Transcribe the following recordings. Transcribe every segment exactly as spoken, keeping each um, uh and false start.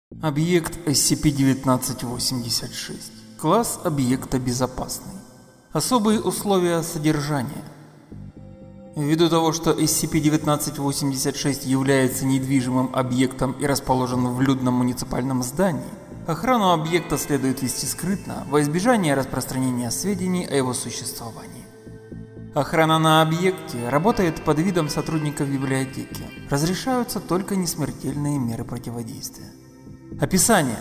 Объект эс си пи девятнадцать восемьдесят шесть. Класс объекта безопасный. Особые условия содержания. Ввиду того, что эс си пи девятнадцать восемьдесят шесть является недвижимым объектом и расположен в людном муниципальном здании, охрану объекта следует вести скрытно во избежание распространения сведений о его существовании. Охрана на объекте работает под видом сотрудников библиотеки. Разрешаются только несмертельные меры противодействия. Описание.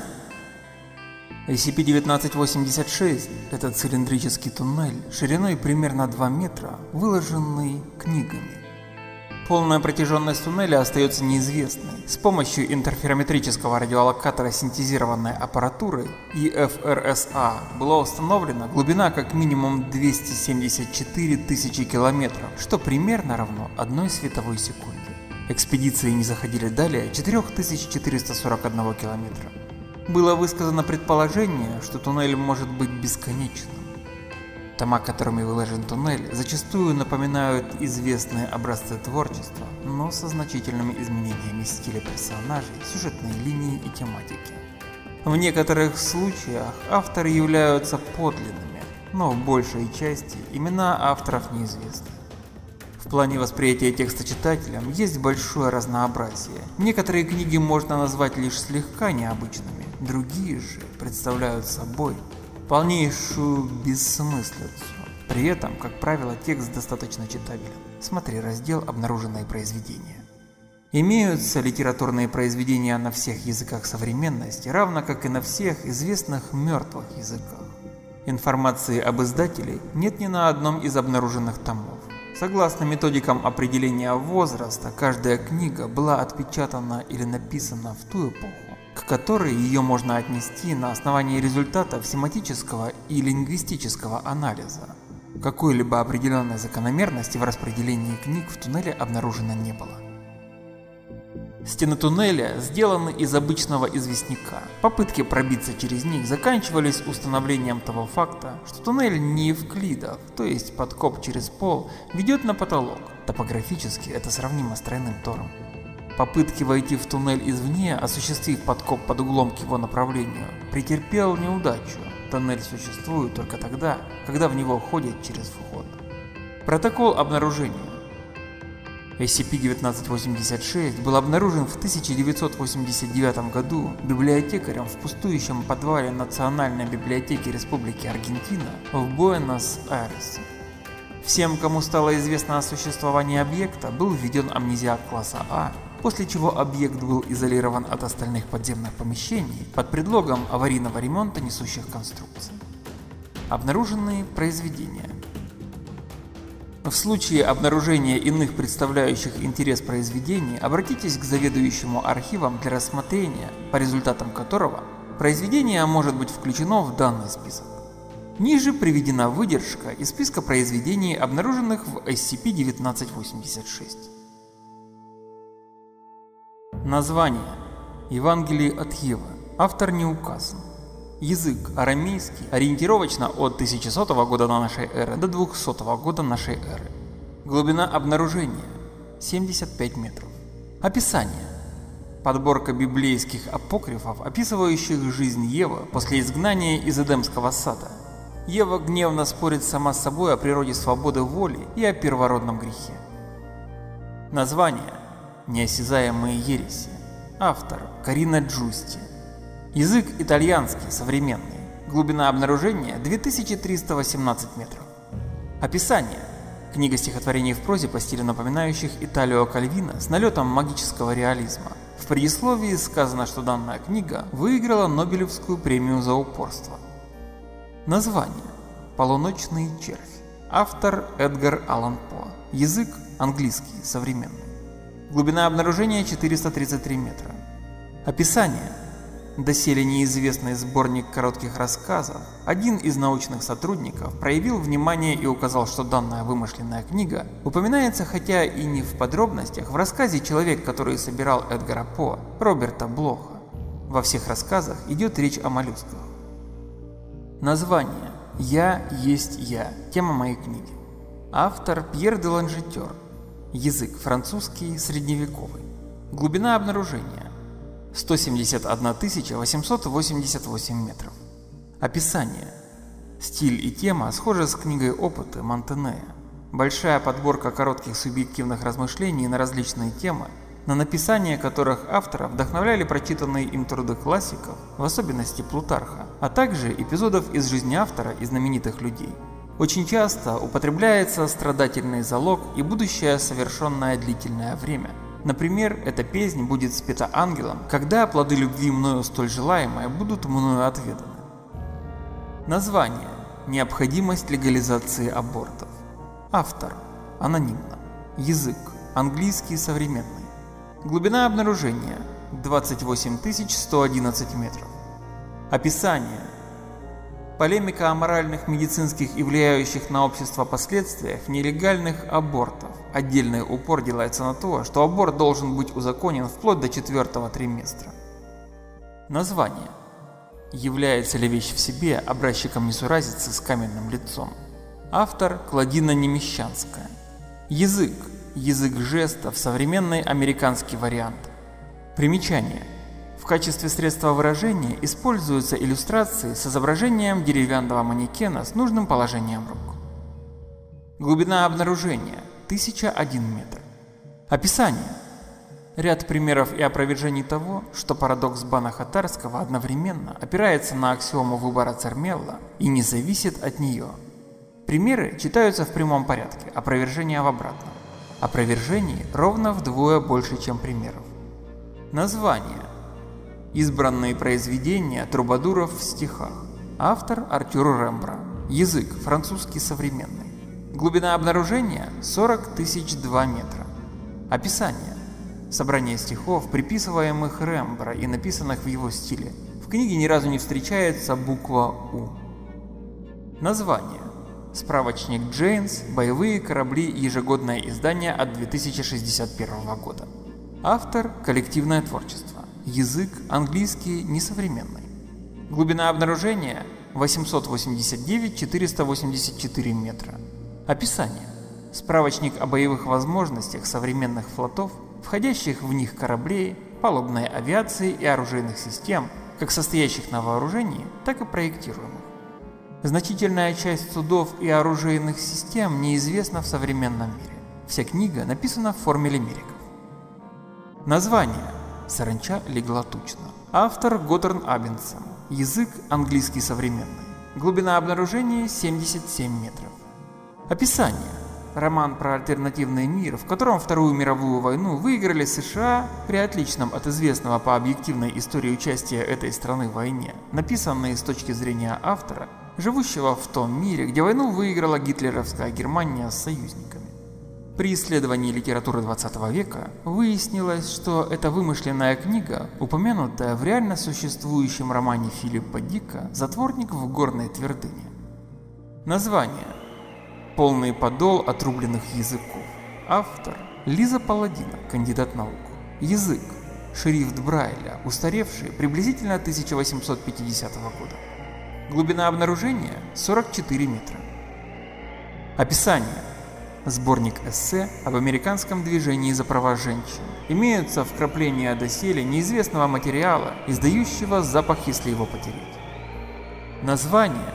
эс си пи девятнадцать восемьдесят шесть – это цилиндрический туннель шириной примерно два метра, выложенный книгами. Полная протяженность туннеля остается неизвестной. С помощью интерферометрического радиолокатора синтезированной аппаратуры и эф эр эс а была установлена глубина как минимум двести семьдесят четыре тысячи километров, что примерно равно одной световой секунде. Экспедиции не заходили далее четырёх тысяч четырёхсот сорока одного километра. Было высказано предположение, что туннель может быть бесконечным. Тома, которыми выложен туннель, зачастую напоминают известные образцы творчества, но со значительными изменениями стиля персонажей, сюжетной линии и тематики. В некоторых случаях авторы являются подлинными, но в большей части имена авторов неизвестны. В плане восприятия текста читателям есть большое разнообразие. Некоторые книги можно назвать лишь слегка необычными, другие же представляют собой полнейшую бессмыслицу. При этом, как правило, текст достаточно читабелен. Смотри раздел «Обнаруженные произведения». Имеются литературные произведения на всех языках современности, равно как и на всех известных мертвых языках. Информации об издателе нет ни на одном из обнаруженных томов. Согласно методикам определения возраста, каждая книга была отпечатана или написана в ту эпоху, к которой ее можно отнести на основании результатов семантического и лингвистического анализа. Какой-либо определенной закономерности в распределении книг в туннеле обнаружено не было. Стены туннеля сделаны из обычного известняка. Попытки пробиться через них заканчивались установлением того факта, что туннель не евклидов, то есть подкоп через пол, ведет на потолок. Топографически это сравнимо с тройным тором. Попытки войти в туннель извне, осуществив подкоп под углом к его направлению, претерпел неудачу. Тоннель существует только тогда, когда в него ходят через вход. Протокол обнаружения. эс си пи девятнадцать восемьдесят шесть был обнаружен в тысяча девятьсот восемьдесят девятом году библиотекарем в пустующем подвале Национальной библиотеки Республики Аргентина в Буэнос-Айресе. Всем, кому стало известно о существовании объекта, был введен амнезиак класса А, после чего объект был изолирован от остальных подземных помещений под предлогом аварийного ремонта несущих конструкций. Обнаруженные произведения. В случае обнаружения иных представляющих интерес произведений, обратитесь к заведующему архивом для рассмотрения, по результатам которого произведение может быть включено в данный список. Ниже приведена выдержка из списка произведений, обнаруженных в эс си пи девятнадцать восемьдесят шесть. Название. Евангелие от Евы. Автор не указан. Язык арамейский, ориентировочно от тысяча сотого года до нашей эры до двухсотого года нашей эры. Глубина обнаружения семьдесят пять метров. Описание. Подборка библейских апокрифов, описывающих жизнь Евы после изгнания из Эдемского сада. Ева гневно спорит сама с собой о природе свободы воли и о первородном грехе. Название. Неосязаемые ереси. Автор Карина Джусти. Язык итальянский, современный. Глубина обнаружения две тысячи триста восемнадцать метров. Описание. Книга стихотворений в прозе по стилю напоминающих Италио Кальвино с налетом магического реализма. В предисловии сказано, что данная книга выиграла Нобелевскую премию за упорство. Название. Полуночный червь. Автор Эдгар Аллан По. Язык английский, современный. Глубина обнаружения четыреста тридцать три метра. Описание. Доселе неизвестный сборник коротких рассказов, один из научных сотрудников проявил внимание и указал, что данная вымышленная книга упоминается, хотя и не в подробностях, в рассказе «Человек, который собирал Эдгара По» Роберта Блоха. Во всех рассказах идет речь о моллюсках. Название. «Я есть я». Тема моей книги. Автор Пьер де Ланжетер. Язык французский, средневековый. Глубина обнаружения сто семьдесят одна тысяча восемьсот восемьдесят восемь метров. Описание. Стиль и тема схожи с книгой «Опыты» Монтенея. Большая подборка коротких субъективных размышлений на различные темы, на написание которых автора вдохновляли прочитанные им труды классиков, в особенности Плутарха, а также эпизодов из жизни автора и знаменитых людей. Очень часто употребляется страдательный залог и будущее совершенное длительное время. Например, эта песнь будет спета ангелом, когда плоды любви мною столь желаемые будут мною отведаны. Название. Необходимость легализации абортов. Автор. Анонимно. Язык. Английский современный. Глубина обнаружения. двадцать восемь тысяч сто одиннадцать метров. Описание. Полемика о моральных, медицинских и влияющих на общество последствиях нелегальных абортов. Отдельный упор делается на то, что аборт должен быть узаконен вплоть до четвертого триместра. Название. Является ли вещь в себе образчиком несуразицы с каменным лицом? Автор Клодина Немещанская. Язык. Язык жестов, современный американский вариант. Примечание. В качестве средства выражения используются иллюстрации с изображением деревянного манекена с нужным положением рук. Глубина обнаружения – тысяча один метр. Описание. Ряд примеров и опровержений того, что парадокс Банаха-Тарского одновременно опирается на аксиому выбора Цермелла и не зависит от нее. Примеры читаются в прямом порядке, опровержения в обратном. Опровержений ровно вдвое больше, чем примеров. Название. Избранные произведения трубадуров в стихах. Автор Артюр Рембра. Язык французский современный. Глубина обнаружения сорок тысяч два метра. Описание. Собрание стихов, приписываемых Рембра и написанных в его стиле. В книге ни разу не встречается буква У. Название. Справочник Джейнс. Боевые корабли. Ежегодное издание от две тысячи шестьдесят первого года. Автор коллективное творчество. Язык английский несовременный. Глубина обнаружения восемьсот восемьдесят девять тысяч четыреста восемьдесят четыре метра. Описание. Справочник о боевых возможностях современных флотов, входящих в них кораблей, палубной авиации и оружейных систем, как состоящих на вооружении, так и проектируемых. Значительная часть судов и оружейных систем неизвестна в современном мире. Вся книга написана в форме лимериков. Название. Саранча легла тучно. Автор Готтерн Аббинсон. Язык английский современный. Глубина обнаружения семьдесят семь метров. Описание. Роман про альтернативный мир, в котором Вторую мировую войну выиграли США при отличном от известного по объективной истории участия этой страны в войне, написанный с точки зрения автора, живущего в том мире, где войну выиграла гитлеровская Германия с союзниками. При исследовании литературы двадцатого века выяснилось, что эта вымышленная книга, упомянутая в реально существующем романе Филиппа Дика «Затворник в горной твердыне». Название. Полный подол отрубленных языков. Автор Лиза Паладина, кандидат наук. Язык. Шрифт Брайля, устаревший приблизительно тысяча восемьсот пятидесятого года. Глубина обнаружения сорок четыре метра. Описание. Сборник эссе об американском движении за права женщин. Имеются вкрапления доселе неизвестного материала, издающего запах, если его потереть. Название.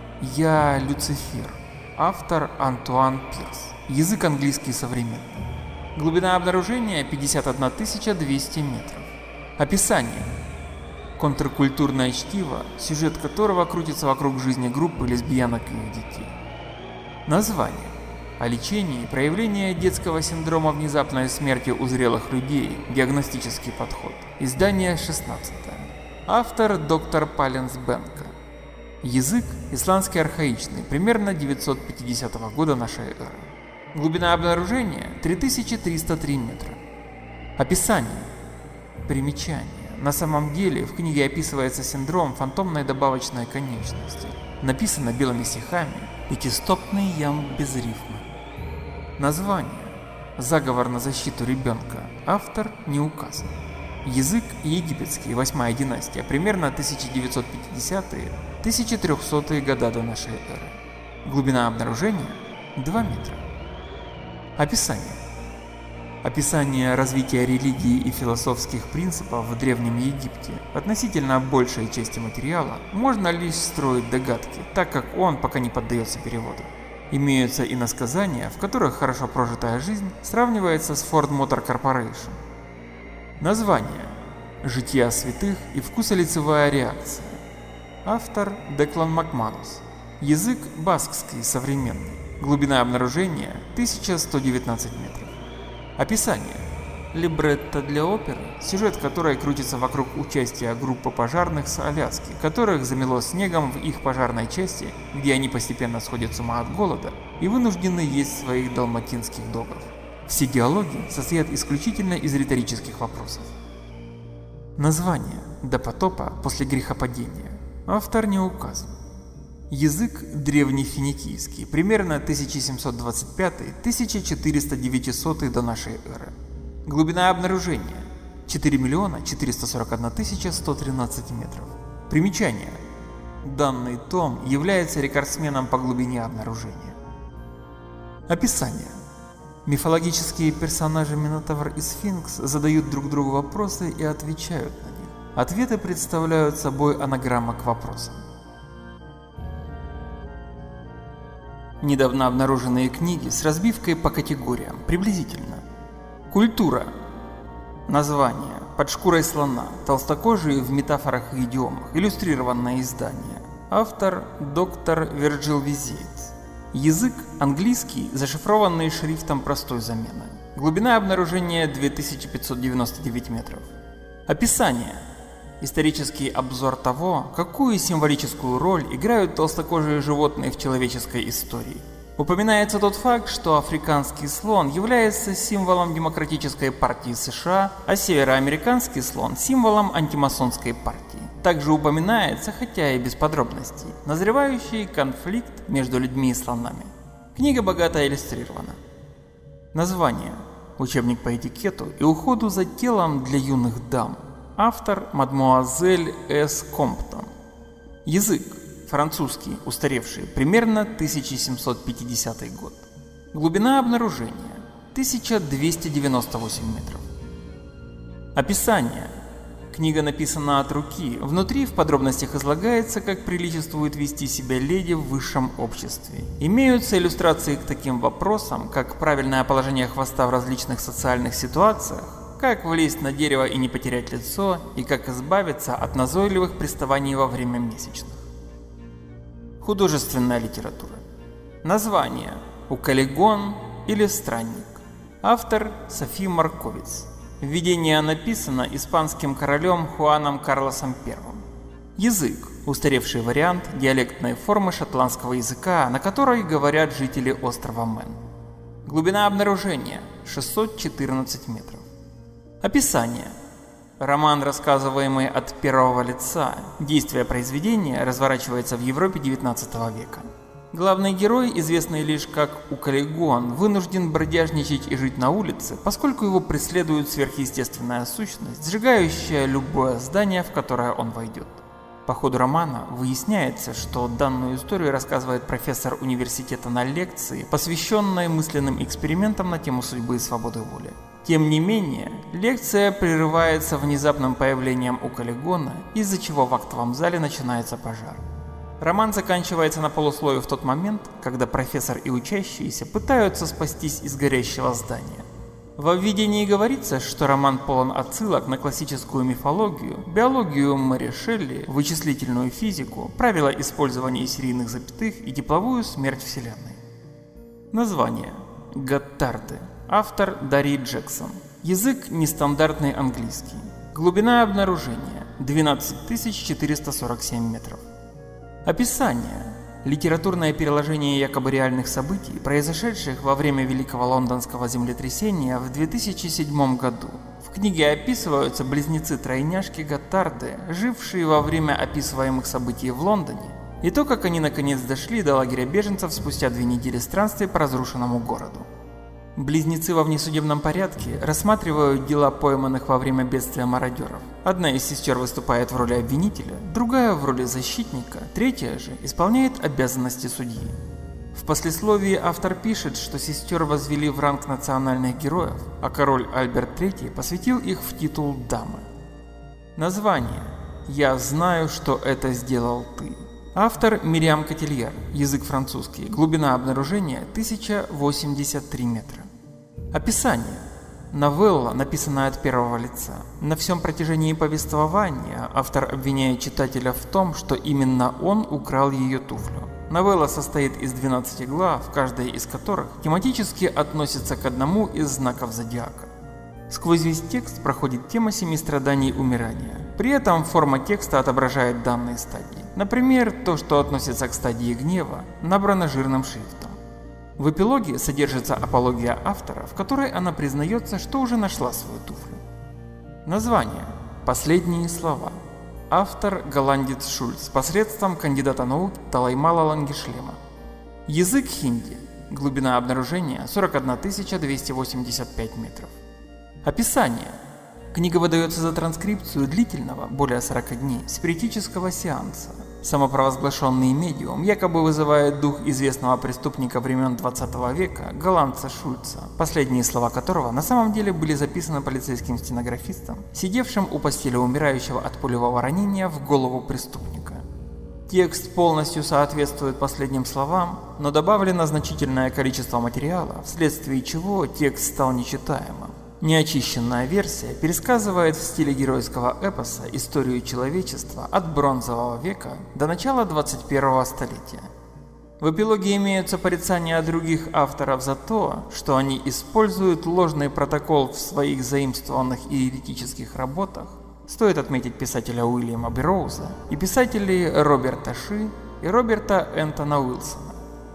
Я Люцифер. Автор Антуан Пирс. Язык английский современный. Глубина обнаружения пятьдесят одна тысяча двести метров. Описание. Контркультурное чтиво, сюжет которого крутится вокруг жизни группы лесбиянок и их детей. Название. О лечении и проявлении детского синдрома внезапной смерти у зрелых людей. Диагностический подход. Издание шестнадцатое. Автор доктор Паленс Бенка. Язык исландский архаичный, примерно девятьсот пятидесятого года нашей эры. Глубина обнаружения три тысячи триста три метра. Описание. Примечание. На самом деле в книге описывается синдром фантомной добавочной конечности. Написано белыми стихами, пятистопный ям без рифма. Название. Заговор на защиту ребенка. Автор не указан. Язык египетский, восьмая династия, примерно тысяча девятьсот пятидесятые — тысяча трехсотые года до нашей эры. Глубина обнаружения два метра. Описание. Описание развития религии и философских принципов в Древнем Египте относительно большей части материала можно лишь строить догадки, так как он пока не поддается переводу. Имеются иносказания, в которых хорошо прожитая жизнь сравнивается с Ford Motor Corporation. Название: «Жития святых и вкусолицевая реакция». Автор Деклан Макманус. Язык баскский современный. Глубина обнаружения тысяча сто девятнадцать метров. Описание: либретто для оперы, сюжет которой крутится вокруг участия группы пожарных с Аляски, которых замело снегом в их пожарной части, где они постепенно сходят с ума от голода и вынуждены есть своих далматинских догов. Все диалоги состоят исключительно из риторических вопросов. Название: до потопа после грехопадения. Автор не указан. Язык древнефиникийский, примерно тысяча семьсот двадцать пятый — тысяча четыреста девятисотый до нашей эры. Глубина обнаружения четыре миллиона четыреста сорок одна тысяча сто тринадцать метров. Примечание: данный том является рекордсменом по глубине обнаружения. Описание: мифологические персонажи Минотавр и Сфинкс задают друг другу вопросы и отвечают на них. Ответы представляют собой анаграммы к вопросам. Недавно обнаруженные книги с разбивкой по категориям, приблизительно. Культура. Название: «Под шкурой слона. Толстокожие в метафорах и идиомах. Иллюстрированное издание». Автор доктор Вирджил Визиец. Язык английский, зашифрованный шрифтом простой замены. Глубина обнаружения две тысячи пятьсот девяносто девять метров. Описание: исторический обзор того, какую символическую роль играют толстокожие животные в человеческой истории. Упоминается тот факт, что африканский слон является символом Демократической партии США, а североамериканский слон – символом антимасонской партии. Также упоминается, хотя и без подробностей, назревающий конфликт между людьми и слонами. Книга богато иллюстрирована. Название: учебник по этикету и уходу за телом для юных дам. Автор мадмуазель С. Комптон. Язык французский, устаревший, примерно тысяча семьсот пятидесятый год. Глубина обнаружения тысяча двести девяносто восемь метров. Описание: книга написана от руки, внутри в подробностях излагается, как приличествует вести себя леди в высшем обществе. Имеются иллюстрации к таким вопросам, как правильное положение хвоста в различных социальных ситуациях, как влезть на дерево и не потерять лицо, и как избавиться от назойливых приставаний во время месячных. Художественная литература. Название: «Укалигон» или «Странник». Автор Софи Марковиц. Введение написано испанским королем Хуаном Карлосом Первым. Язык – устаревший вариант диалектной формы шотландского языка, на которой говорят жители острова Мэн. Глубина обнаружения – шестьсот четырнадцать метров. Описание: роман, рассказываемый от первого лица. Действие произведения разворачивается в Европе девятнадцатого века. Главный герой, известный лишь как Укалигон, вынужден бродяжничать и жить на улице, поскольку его преследует сверхъестественная сущность, сжигающая любое здание, в которое он войдет. По ходу романа выясняется, что данную историю рассказывает профессор университета на лекции, посвященной мысленным экспериментам на тему судьбы и свободы воли. Тем не менее, лекция прерывается внезапным появлением Укалигона, из-за чего в актовом зале начинается пожар. Роман заканчивается на полуслове в тот момент, когда профессор и учащиеся пытаются спастись из горящего здания. Во введении говорится, что роман полон отсылок на классическую мифологию, биологию Мэри Шелли, вычислительную физику, правила использования серийных запятых и тепловую смерть Вселенной. Название: Готтарды. Автор Дарий Джексон. Язык нестандартный английский. Глубина обнаружения двенадцать тысяч четыреста сорок семь метров. Описание: литературное переложение якобы реальных событий, произошедших во время Великого Лондонского землетрясения в две тысячи седьмом году. В книге описываются близнецы-тройняшки Готтарды, жившие во время описываемых событий в Лондоне, и то, как они наконец дошли до лагеря беженцев спустя две недели странствий по разрушенному городу. Близнецы во внесудебном порядке рассматривают дела пойманных во время бедствия мародеров. Одна из сестер выступает в роли обвинителя, другая в роли защитника, третья же исполняет обязанности судьи. В послесловии автор пишет, что сестер возвели в ранг национальных героев, а король Альберт третий посвятил их в титул дамы. Название «Я знаю, что это сделал ты». Автор Мириам Котильяр, язык французский, глубина обнаружения тысяча восемьдесят три метра. Описание. Новелла, написанная от первого лица. На всем протяжении повествования автор обвиняет читателя в том, что именно он украл ее туфлю. Новелла состоит из двенадцати глав, каждая из которых тематически относится к одному из знаков зодиака. Сквозь весь текст проходит тема семи страданий умирания. При этом форма текста отображает данные стадии. Например, то, что относится к стадии гнева, набрано жирным шрифтом. В эпилоге содержится апология автора, в которой она признается, что уже нашла свою туфлю. Название. Последние слова. Автор голландец Шульц посредством кандидата наук Талаймала Лангишлема. Язык хинди. Глубина обнаружения сорок одна тысяча двести восемьдесят пять метров. Описание. Книга выдается за транскрипцию длительного, более сорока дней, спиритического сеанса. Самопровозглашенный медиум якобы вызывает дух известного преступника времен двадцатого века, голландца Шульца, последние слова которого на самом деле были записаны полицейским стенографистом, сидевшим у постели умирающего от пулевого ранения в голову преступника. Текст полностью соответствует последним словам, но добавлено значительное количество материала, вследствие чего текст стал нечитаемым. Неочищенная версия пересказывает в стиле геройского эпоса историю человечества от бронзового века до начала двадцать первого столетия. В эпилоге имеются порицания других авторов за то, что они используют ложный протокол в своих заимствованных и еретических работах. Стоит отметить писателя Уильяма Берроуза и писателей Роберта Ши и Роберта Энтона Уилсона.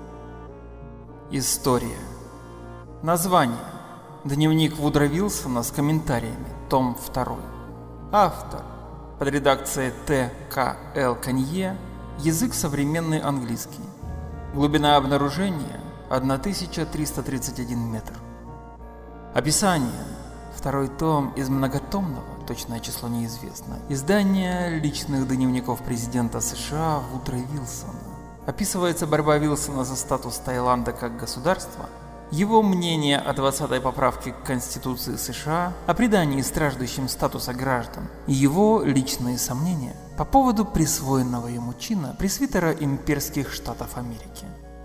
История. Название. Дневник Вудро Вилсона с комментариями, том второй. Автор. Под редакцией Т К Л Канье. Язык современный английский. Глубина обнаружения тысяча триста тридцать один метр. Описание. Второй том из многотомного, точное число неизвестно, издания личных дневников президента США Вудро Вилсона. Описывается борьба Вилсона за статус Таиланда как государства, его мнение о двадцатой поправке к Конституции США, о придании страждущим статуса граждан и его личные сомнения по поводу присвоенного ему чина пресвитера имперских штатов Америки.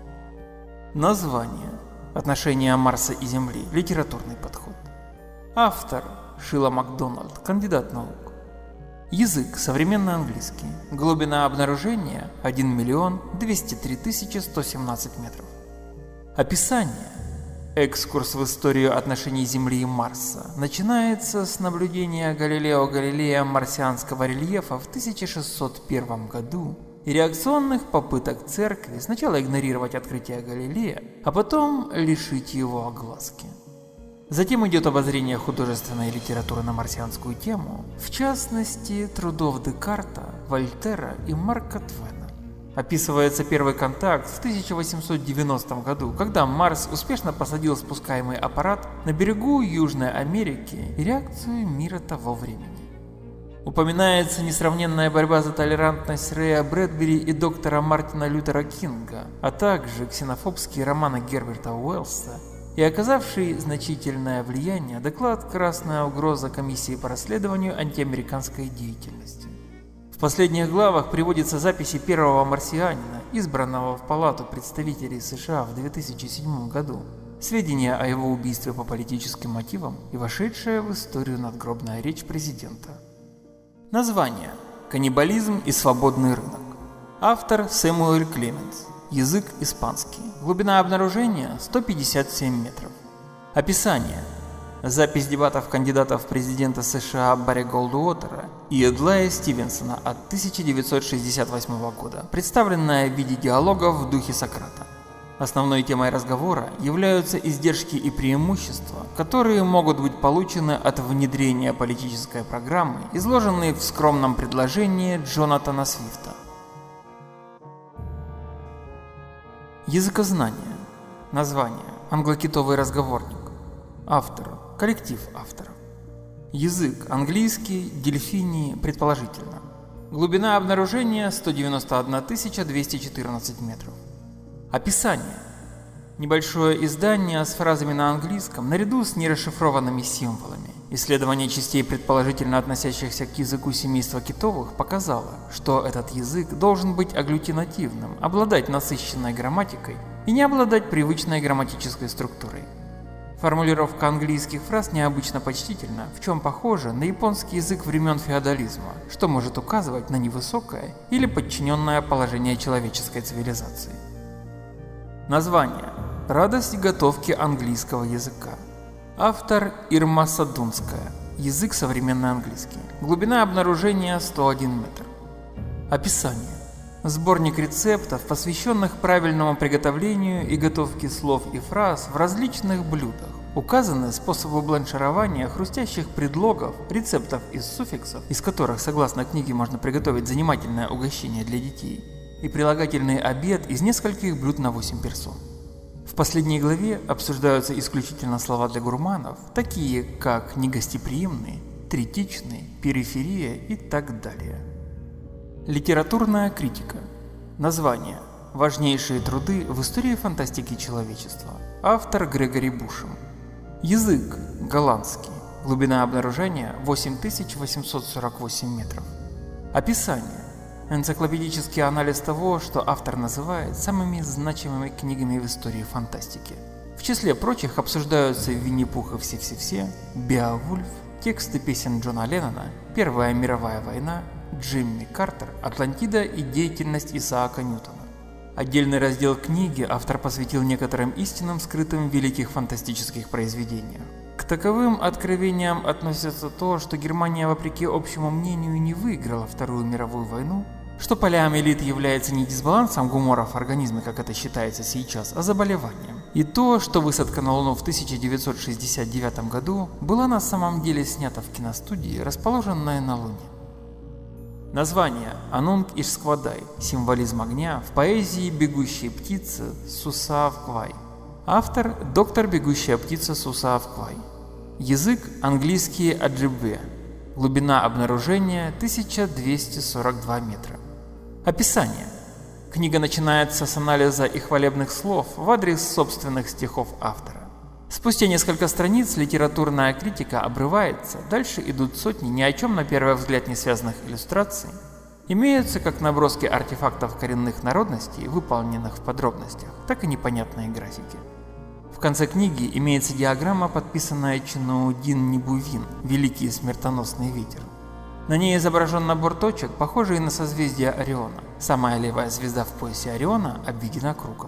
Название. Отношения Марса и Земли. Литературный подход. Автор. Шила Макдональд, кандидат наук. Язык. Современный английский. Глубина обнаружения один миллион двести три тысячи сто семнадцать метров. Описание. Экскурс в историю отношений Земли и Марса начинается с наблюдения Галилео Галилея марсианского рельефа в тысяча шестьсот первом году и реакционных попыток церкви сначала игнорировать открытие Галилея, а потом лишить его огласки. Затем идет обозрение художественной литературы на марсианскую тему, в частности трудов Декарта, Вольтера и Марка Твена. Описывается первый контакт в тысяча восемьсот девяностом году, когда Марс успешно посадил спускаемый аппарат на берегу Южной Америки и реакцию мира того времени. Упоминается несравненная борьба за толерантность Рэя Брэдбери и доктора Мартина Лютера Кинга, а также ксенофобские романы Герберта Уэллса и оказавший значительное влияние доклад «Красная угроза» Комиссии по расследованию антиамериканской деятельности. В последних главах приводятся записи первого марсианина, избранного в Палату представителей США в две тысячи седьмом году, сведения о его убийстве по политическим мотивам и вошедшая в историю надгробная речь президента. Название. Каннибализм и свободный рынок. Автор Сэмюэль Клеменс. Язык испанский. Глубина обнаружения сто пятьдесят семь метров. Описание. Запись дебатов кандидатов в президента США Барри Голдуотера и Эдлая Стивенсона от тысяча девятьсот шестьдесят восьмого года, представленная в виде диалогов в духе Сократа. Основной темой разговора являются издержки и преимущества, которые могут быть получены от внедрения политической программы, изложенной в скромном предложении Джонатана Свифта. Языкознание. Название. Англокитовый разговорник. Автор. Коллектив авторов. Язык. Английский, дельфини, предположительно. Глубина обнаружения сто девяносто одна тысяча двести четырнадцать метров. Описание. Небольшое издание с фразами на английском наряду с нерасшифрованными символами. Исследование частей, предположительно относящихся к языку семейства китовых, показало, что этот язык должен быть агглютинативным, обладать насыщенной грамматикой и не обладать привычной грамматической структурой. Формулировка английских фраз необычно почтительна, в чем похожа на японский язык времен феодализма, что может указывать на невысокое или подчиненное положение человеческой цивилизации. Название. Радость готовки английского языка. Автор Ирма Садунская. Язык современный английский. Глубина обнаружения сто один метр. Описание. Сборник рецептов, посвященных правильному приготовлению и готовке слов и фраз в различных блюдах. Указаны способы бланширования хрустящих предлогов, рецептов из суффиксов, из которых, согласно книге, можно приготовить занимательное угощение для детей, и прилагательный обед из нескольких блюд на восемь персон. В последней главе обсуждаются исключительно слова для гурманов, такие как негостеприимный, третичный, периферия и так далее. Литературная критика. Название. Важнейшие труды в истории фантастики человечества. Автор Грегори Бушем. Язык. Голландский. Глубина обнаружения восемь тысяч восемьсот сорок восемь метров. Описание. Энциклопедический анализ того, что автор называет самыми значимыми книгами в истории фантастики. В числе прочих обсуждаются Винни-Пух и все-все-все, Беовульф, тексты песен Джона Леннона, Первая мировая война, Джимми Картер, Атлантида и деятельность Исаака Ньютона. Отдельный раздел книги автор посвятил некоторым истинам, скрытым в великих фантастических произведениях. К таковым откровениям относятся то, что Германия, вопреки общему мнению, не выиграла Вторую мировую войну, что полиомиелит является не дисбалансом гумора в организме, как это считается сейчас, а заболеванием, и то, что высадка на Луну в тысяча девятьсот шестьдесят девятом году была на самом деле снята в киностудии, расположенной на Луне. Название. Анунг Ишсквадай. Символизм огня в поэзии «Бегущие птицы» Сусаавквай. Автор – доктор «Бегущая птица» Сусаавквай. Язык – английский Аджибве. Глубина обнаружения – тысяча двести сорок два метра. Описание. Книга начинается с анализа и хвалебных слов в адрес собственных стихов автора. Спустя несколько страниц литературная критика обрывается, дальше идут сотни ни о чем на первый взгляд не связанных иллюстраций. Имеются как наброски артефактов коренных народностей, выполненных в подробностях, так и непонятные графики. В конце книги имеется диаграмма, подписанная Чиноудин Нибувин «Великий смертоносный ветер». На ней изображен набор точек, похожий на созвездие Ориона. Самая левая звезда в поясе Ориона обведена кругом.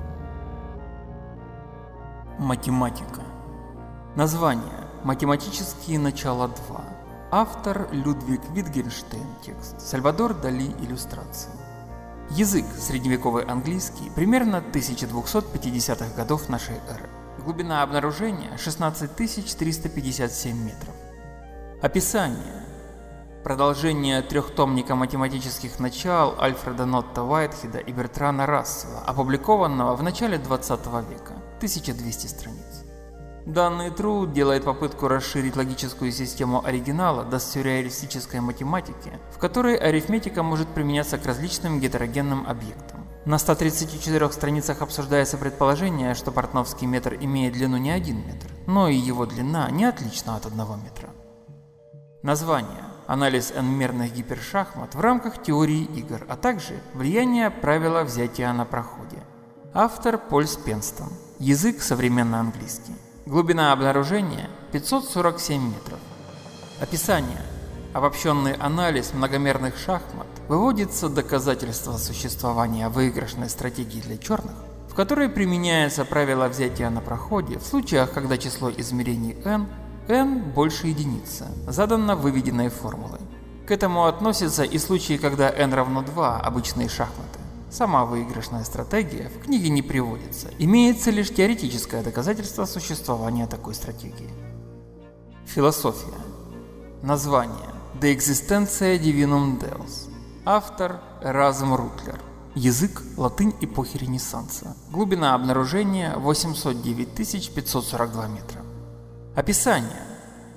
Математика. Название. Математические начала два. Автор Людвиг Витгенштейн, текст. Сальвадор Дали, иллюстрации. Язык. Средневековый английский, примерно тысяча двухсот пятидесятых годов нашей эры. Глубина обнаружения шестнадцать тысяч триста пятьдесят семь метров. Описание. Продолжение трехтомника математических начал Альфреда Нотта Уайтхеда и Бертрана Рассела, опубликованного в начале двадцатого века, тысяча двести страниц. Данный труд делает попытку расширить логическую систему оригинала до сюрреалистической математики, в которой арифметика может применяться к различным гетерогенным объектам. На ста тридцати четырёх страницах обсуждается предположение, что портновский метр имеет длину не один метр, но и его длина не отлична от одного метра. Название. Анализ n-мерных гипершахмат в рамках теории игр, а также влияние правила взятия на проходе. Автор Поль Спенстон. Язык современный английский. Глубина обнаружения пятьсот сорок семь метров. Описание. Обобщенный анализ многомерных шахмат выводится доказательство существования выигрышной стратегии для черных, в которой применяется правило взятия на проходе в случаях, когда число измерений n n больше единицы, задано выведенной формулой. К этому относятся и случаи, когда n равно два, обычные шахматы. Сама выигрышная стратегия в книге не приводится, имеется лишь теоретическое доказательство существования такой стратегии. Философия. Название. De existentia divinum deus. Автор Эразм Рутлер. Язык – латынь эпохи Ренессанса. Глубина обнаружения восемьсот девять тысяч пятьсот сорок два метра. Описание.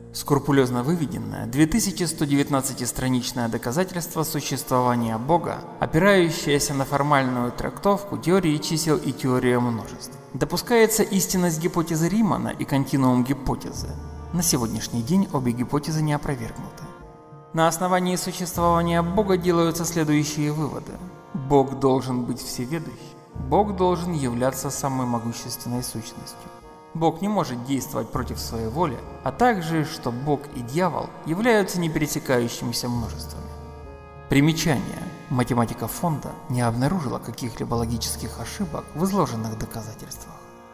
Скрупулезно выведенное две тысячи сто девятнадцатистраничное доказательство существования Бога, опирающееся на формальную трактовку теории чисел и теории множеств. Допускается истинность гипотезы Римана и континуум гипотезы. На сегодняшний день обе гипотезы не опровергнуты. На основании существования Бога делаются следующие выводы. Бог должен быть всеведущ. Бог должен являться самой могущественной сущностью. Бог не может действовать против своей воли, а также, что Бог и дьявол являются непересекающимися множествами. Примечание. Математика фонда не обнаружила каких-либо логических ошибок в изложенных доказательствах.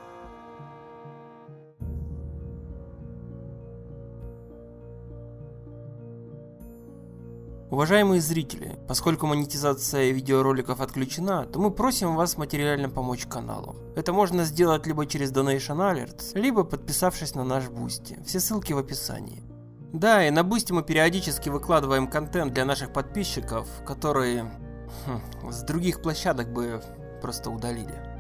Уважаемые зрители, поскольку монетизация видеороликов отключена, то мы просим вас материально помочь каналу. Это можно сделать либо через Donation Alerts, либо подписавшись на наш Boosty. Все ссылки в описании. Да, и на Boosty мы периодически выкладываем контент для наших подписчиков, которые хм, с других площадок бы просто удалили.